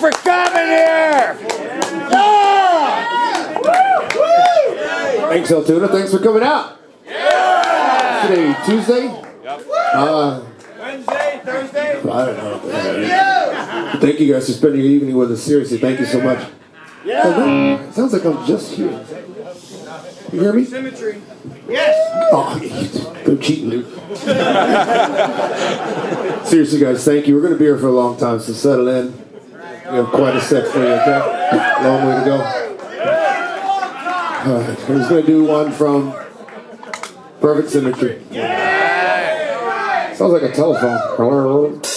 for coming here! Yeah! Thanks, Altoona. Thanks for coming out. Yeah! Today, Tuesday? Wednesday, Thursday? I don't know. Thank you guys for spending your evening with us. Seriously, thank you so much. Yeah! It sounds like I'm just here. You hear me? Symmetry. Yes! Oh, they're cheating, dude. Seriously, guys, thank you. We're going to be here for a long time, so settle in. We have quite a set for you, okay? Long way to go. All right, we're just going to do one from Perfect Symmetry. Sounds like a telephone.